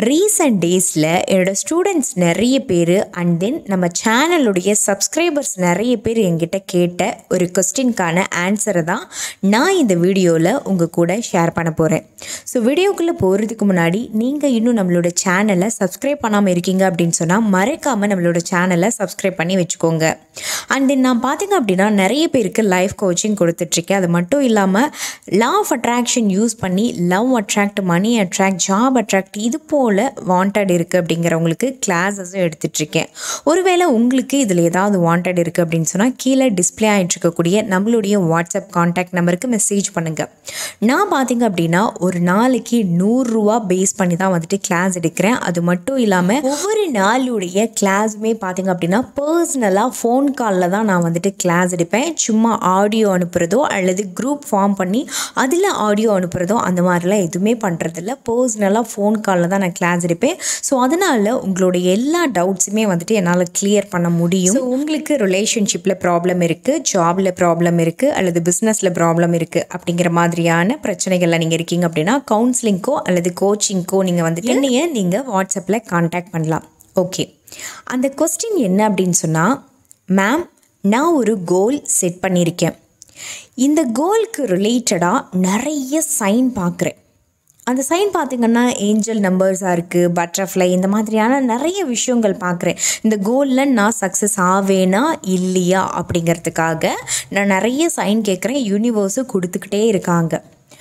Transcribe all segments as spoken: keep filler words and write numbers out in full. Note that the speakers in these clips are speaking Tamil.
ரீசெண்ட் டேஸில் என்னோடய ஸ்டூடெண்ட்ஸ் நிறைய பேர் அண்ட் தென் நம்ம சேனலுடைய சப்ஸ்கிரைபர்ஸ் நிறைய பேர் என்கிட்ட கேட்ட ஒரு கொஸ்டின்கான ஆன்சரை தான் நான் இந்த வீடியோவில் உங்கள் கூட ஷேர் பண்ண போகிறேன். ஸோ வீடியோக்குள்ளே போகிறதுக்கு முன்னாடி நீங்கள் இன்னும் நம்மளோட சேனலை சப்ஸ்கிரைப் பண்ணாமல் இருக்கீங்க அப்படின்னு சொன்னால் மறக்காமல் நம்மளோட சேனலை சப்ஸ்கிரைப் பண்ணி வச்சுக்கோங்க. அண்ட் தென் நான் பார்த்திங்க அப்படின்னா நிறைய பேருக்கு லைஃப் கோச்சிங் கொடுத்துட்ருக்கேன். அது மட்டும் இல்லாமல் லா ஆஃப் அட்ராக்ஷன் யூஸ் பண்ணி love attract, money attract, job attract இது போல் வாண்டட் இருக்குது அப்படிங்கிறவங்களுக்கு கிளாஸஸும் எடுத்துகிட்ருக்கேன். ஒருவேளை உங்களுக்கு இதில் ஏதாவது வாண்டட் இருக்குது அப்படின்னு சொன்னால் கீழே டிஸ்பிளே ஆகிட்டு இருக்கக்கூடிய நம்மளுடைய வாட்ஸ்அப் கான்டாக்ட் நம்பருக்கு மெசேஜ் பண்ணுங்கள். நான் பார்த்திங்க அப்படின்னா ஒரு நாளைக்கு நூறுரூவா பேஸ் பண்ணி தான் வந்துட்டு கிளாஸ் எடுக்கிறேன். அது மட்டும் இல்லாமல் ஒவ்வொரு நாளுடைய கிளாஸுமே பார்த்திங்க அப்படின்னா பர்சனலாக ஃபோன் காலில் தான் நான் வந்துட்டு கிளாஸ் எடுப்பேன். சும்மா ஆடியோ அனுப்புகிறதோ அல்லது குரூப் ஃபார்ம் பண்ணி அதில் ஆடியோ அனுப்புகிறதோ அந்த மாதிரிலாம் எதுவுமே பண்ணுறதில்ல. பர்சனலாக ஃபோன் காலில் தான் நான் கிளாஸ் எடுப்பேன். ஸோ அதனால் உங்களுடைய எல்லா டவுட்ஸுமே வந்துட்டு என்னால் கிளியர் பண்ண முடியும். ஸோ உங்களுக்கு ரிலேஷன்ஷிப்பில் ப்ராப்ளம் இருக்குது, ஜாபில் ப்ராப்ளம் இருக்குது, அல்லது பிஸ்னஸில் ப்ராப்ளம் இருக்குது அப்படிங்கிற மாதிரியான பிரச்சனைகளில் நீங்கள் இருக்கீங்க அப்படின்னா கவுன்சிலிங்க்கோ அல்லது கோச்சிங்க்கோ நீங்கள் வந்துட்டு என்னைய நீங்கள் வாட்ஸ்அப்பில் கான்டாக்ட் பண்ணலாம். ஓகே, அந்த கொஸ்டின் என்ன அப்படின்னு சொன்னால், மேம் நான் ஒரு கோல் செட் பண்ணியிருக்கேன். இந்த கோலுக்கு ரிலேட்டடாக நிறைய சைன் பார்க்குறேன். அந்த சைன் பார்த்திங்கன்னா ஏஞ்சல் நம்பர்ஸாக இருக்குது, பட்டர்ஃப்ளை, இந்த மாதிரியான நிறைய விஷயங்கள் பார்க்குறேன். இந்த கோலில் நான் சக்ஸஸ் ஆவேனா இல்லையா அப்படிங்கிறதுக்காக நான் நிறைய சைன் கேட்குறேன். யூனிவர்ஸும் கொடுத்துக்கிட்டே இருக்காங்க.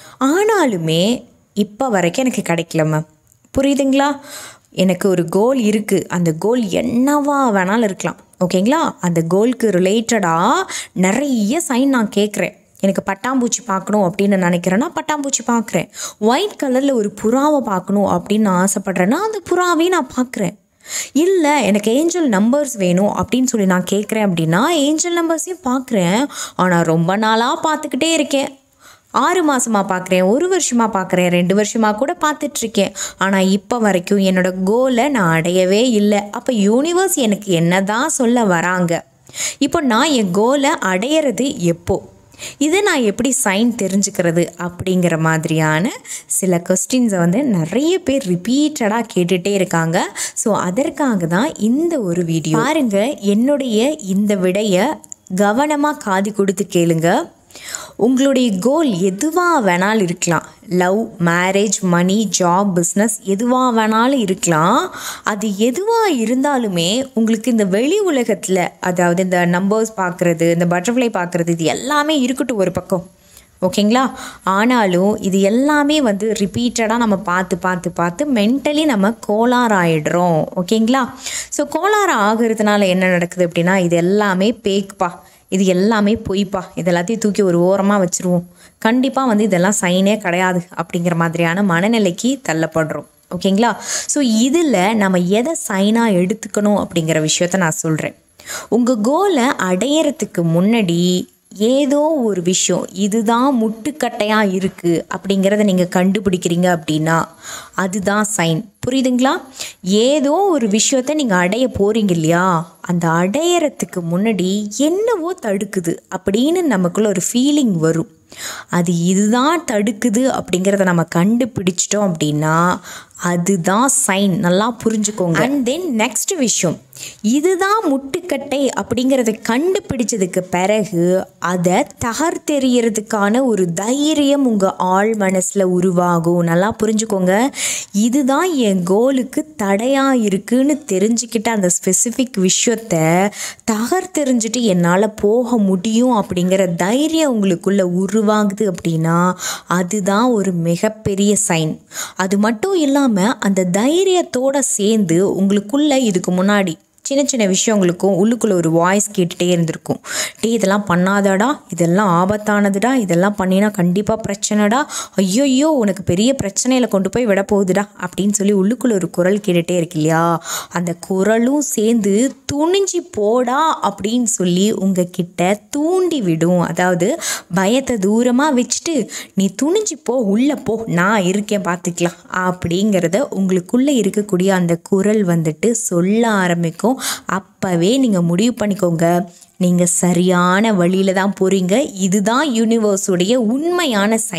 ஆனாலுமே இப்போ வரைக்கும் எனக்கு கிடைக்கல மேம். புரியுதுங்களா? எனக்கு ஒரு கோல் இருக்குது. அந்த கோல் என்னவா வேணாலும் இருக்கலாம். ஓகேங்களா? அந்த கோலுக்கு ரிலேட்டடாக நிறைய சைன் நான் கேட்குறேன். எனக்கு பட்டாம்பூச்சி பார்க்கணும் அப்படின்னு நினைக்கிறேன்னா பட்டாம்பூச்சி பார்க்குறேன். ஒயிட் கலரில் ஒரு புறாவை பார்க்கணும் அப்படின்னு நான் ஆசைப்பட்றேன்னா அந்த புறாவையும் நான் பார்க்குறேன். இல்லை எனக்கு ஏஞ்சல் நம்பர்ஸ் வேணும் அப்படின்னு சொல்லி நான் கேட்குறேன் அப்படின்னா ஏஞ்சல் நம்பர்ஸையும் பார்க்குறேன். ஆனால் ரொம்ப நாளாக பார்த்துக்கிட்டே இருக்கேன். ஆறு மாதமாக பார்க்குறேன், ஒரு வருஷமாக பார்க்குறேன், ரெண்டு வருஷமாக கூட பார்த்துட்ருக்கேன். ஆனால் இப்போ வரைக்கும் என்னோடய கோலை நான் அடையவே இல்லை. அப்போ யூனிவர்ஸ் எனக்கு என்ன தான் சொல்ல வராங்க? இப்போ நான் என் கோலை அடையிறது எப்போ? இதை நான் எப்படி சைன் தெரிஞ்சுக்கிறது அப்படிங்கிற மாதிரியான சில கொஸ்டின்ஸை வந்து நிறைய பேர் ரிப்பீட்டடாக கேட்டுகிட்டே இருக்காங்க. ஸோ அதற்காக தான் இந்த ஒரு வீடியோ. பாருங்கள், என்னுடைய இந்த விடையை கவனமாக காது கொடுத்து கேளுங்க. உங்களுடைய கோல் எதுவாக வேணாலும் இருக்கலாம். Love, marriage, money, job, business எதுவாக வேணாலும் இருக்கலாம். அது எதுவாக இருந்தாலுமே உங்களுக்கு இந்த வெளி உலகத்தில், அதாவது இந்த நம்பர்ஸ் பார்க்குறது, இந்த பட்டர்ஃப்ளை பார்க்குறது, இது எல்லாமே இருக்கட்டும் ஒரு பக்கம். ஓகேங்களா? ஆனாலும் இது எல்லாமே வந்து ரிப்பீட்டடாக நம்ம பார்த்து பார்த்து பார்த்து மென்டலி நம்ம கோளாறு ஆகிடுறோம். ஓகேங்களா? ஸோ கோளாறு ஆகிறதுனால என்ன நடக்குது அப்படின்னா, இது எல்லாமே பேக்ப்பா, இது எல்லாமே பொய்ப்பா, இது எல்லாத்தையும் தூக்கி ஒரு ஓரமாக வச்சுருவோம், கண்டிப்பாக வந்து இதெல்லாம் சைனே கிடையாது அப்படிங்கிற மாதிரியான மனநிலைக்கு தள்ளப்படுறோம். ஓகேங்களா? ஸோ இதில் நம்ம எதை சைனாக எடுத்துக்கணும் அப்படிங்கிற விஷயத்த நான் சொல்கிறேன். உங்கள் கோலை அடையிறதுக்கு முன்னாடி ஏதோ ஒரு விஷயம் இதுதான் முட்டுக்கட்டையாக இருக்குது அப்படிங்கிறத நீங்கள் கண்டுபிடிக்கிறீங்க அப்படின்னா அதுதான் சைன். புரியுதுங்களா? ஏதோ ஒரு விஷயத்தை நீங்கள் அடைய போகிறீங்க இல்லையா, அந்த அடையிறதுக்கு முன்னாடி என்னவோ தடுக்குது அப்படின்னு நமக்குள்ள ஒரு ஃபீலிங் வரும். அது இதுதான் தடுக்குது அப்படிங்கிறத நம்ம கண்டுபிடிச்சிட்டோம் அப்படின்னா அதுதான் சைன். நல்லா புரிஞ்சுக்கோங்க. அண்ட் தென் நெக்ஸ்ட் விஷயம், இதுதான் முட்டுக்கட்டை அப்படிங்கிறத கண்டுபிடிச்சதுக்கு பிறகு அதை தகர்த்தெறியறதுக்கான ஒரு தைரியம் உங்கள் ஆழ் மனசில் உருவாகும். நல்லா புரிஞ்சுக்கோங்க. இதுதான் என் கோலுக்கு தடையாக இருக்குன்னு தெரிஞ்சுக்கிட்ட அந்த ஸ்பெசிஃபிக் விஷயத்தை தகர்த்தெறிஞ்சிட்டு என்னால் போக முடியும் அப்படிங்கிற தைரியம் உங்களுக்குள்ளே உருவாகுது அப்படின்னா அதுதான் ஒரு மிகப்பெரிய சைன். அது மட்டும் இல்லாமல் அந்த தைரியத்தோடு சேர்ந்து உங்களுக்குள்ளே இதுக்கு முன்னாடி சின்ன சின்ன விஷயங்களுக்கும் உள்ளுக்குள்ளே ஒரு வாய்ஸ் கேட்டுகிட்டே இருந்திருக்கும். டே இதெல்லாம் பண்ணாதடா, இதெல்லாம் ஆபத்தானதுடா, இதெல்லாம் பண்ணினா கண்டிப்பாக பிரச்சனைடா, ஐயோயோ உனக்கு பெரிய பிரச்சனையில் கொண்டு போய் விட போகுதுடா அப்படின்னு சொல்லி உள்ளுக்குள்ளே ஒரு குரல் கேட்டுகிட்டே இருக்கு இல்லையா, அந்த குரலும் சேர்ந்து துணிஞ்சு போடா அப்படின்னு சொல்லி உங்ககிட்ட தூண்டி விடும். அதாவது பயத்தை தூரமாக வச்சுட்டு நீ துணிஞ்சு போ, உள்ளே போ, நான் இருக்கேன் பார்த்துக்கலாம் அப்படிங்கிறத உங்களுக்குள்ளே இருக்கக்கூடிய அந்த குரல் வந்துட்டு சொல்ல ஆரம்பிக்கும். அப்போவே நீங்கள் முடிவு பண்ணிக்கோங்க, நீங்கள் சரியான வழியில் தான் போகிறீங்க. இதுதான் யூனிவர்ஸுடைய உண்மையான சைன்.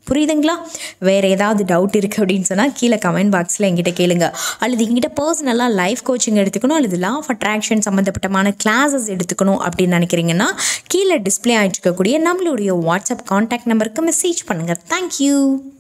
புரியுதுங்களா? வேறு ஏதாவது டவுட் இருக்குது அப்படின்னு சொன்னால் கீழே கமெண்ட் பாக்ஸில் எங்கிட்ட கேளுங்க. அல்லது எங்கிட்ட பர்சனலாக லைஃப் கோச்சிங் எடுத்துக்கணும் அல்லது லா ஆஃப் அட்ராக்ஷன் சம்மந்தப்பட்டமான கிளாஸஸ் எடுத்துக்கணும் அப்படின்னு நினைக்கிறீங்கன்னா கீழே டிஸ்பிளே ஆகிட்டு இருக்கக்கூடிய நம்மளுடைய வாட்ஸ்அப் கான்டாக்ட் நம்பருக்கு மெசேஜ் பண்ணுங்கள். தேங்க்யூ.